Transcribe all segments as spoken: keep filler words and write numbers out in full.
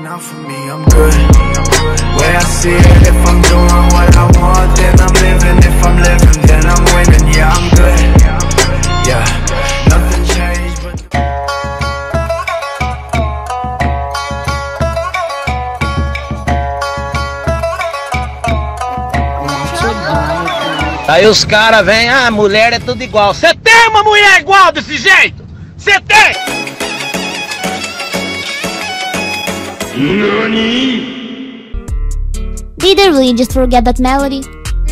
enough for me, I'm good. Way I see it, if I'm doing what I want, then I'm living. If I'm living, then I'm winning. Yeah, I'm good. Yeah, nothing changed but Aí os caras vêm, ah, mulher é tudo igual. Você tem uma mulher igual desse jeito? Você tem? Nani? Did they really just forget that melody?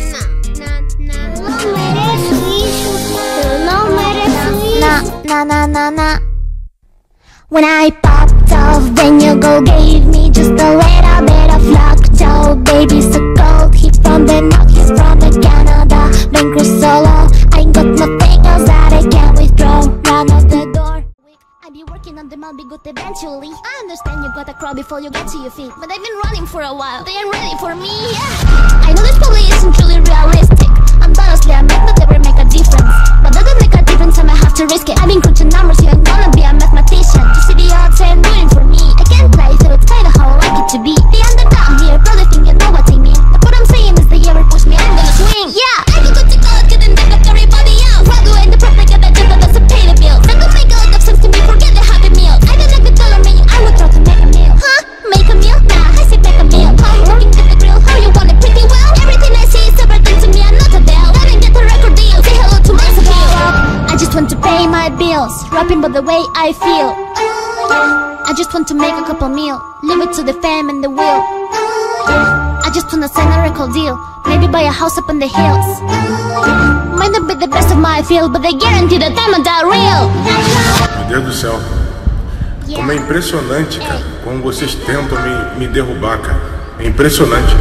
Na na na na. When I popped off, then you go gave me just a little bit of luck. Joe, baby, so cold. He from the north, he's from the Canada. Been cruise solo. I ain't got nothing else that I can withdraw. Run out the door. I be working on them, I'll be good eventually. I understand you gotta crawl before you get to your feet, but I've been running for a while. They ain't ready for me. Yeah, I know this probably isn't truly realistic. And honestly, I might not ever make a difference, but that doesn't make a difference. I might have to risk it. I've been crunching numbers, you ain't gonna be a mathematician. To see the odds and rooting for me. I can't play, so it's kinda how I like it to be. The underdog here, probably think you know what I mean. But what I'm saying is they ever push me, I'm gonna swing. Yeah, I could go to college, couldn't think of everybody else. Graduate the prep, like a legend that doesn't pay the bills. That don't make a lot of sense to me, forget the happy meals. I don't like the dollar menu, I would try to make a meal. Huh? Make a meal? Nah, I say make a meal. How you talking to the grill? How you want it pretty well? Everything I see is everything to me, I'm not a bell. I didn't get a record deal, say hello to my appeal. I just want to pay my bills, rapping by the way I feel. I just want to make a couple meal, leave it to the fam and the will. I just wanna sign a record deal, maybe buy a house up in the hills. Might not be the best of my field, but they guarantee that I'm a that real. Meu Deus do céu, como é impressionante, cara, como vocês tentam me, me derrubar, cara. É impressionante.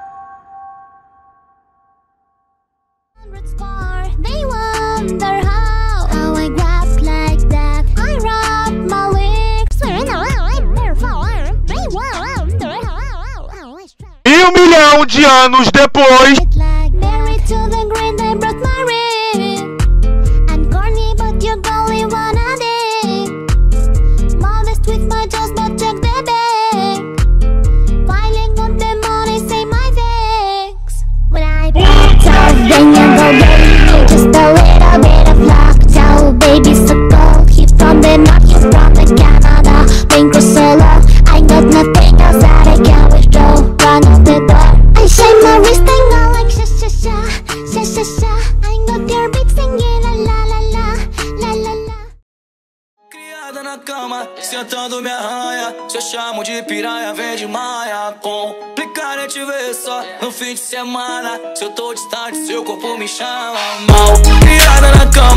They wonder how, how I grab like that. I rap my lyrics. E um milhão de anos depois. Married to the green, they broke my rib. I'm corny, but you're only one of them. Modest with my jaws, but check the bag. Filing on the money, say my thanks. When I popped off, then you go baby, just a little bit of luck. Joe, baby, so cold. He's from the north, he's from the Canada. Been cruise solo. I got nothing else that I can withdraw. Run out the door. I shine my wrist and go like sha sha sha, sha sha sha. I got your beat singing la la la la, la la la. Criada na cama, sentando me arranha. Se eu chamo de piranha, vem de maia. Complicar é te ver só no fim de semana. Se eu tô distante, seu corpo me chama mal. Criada na cama.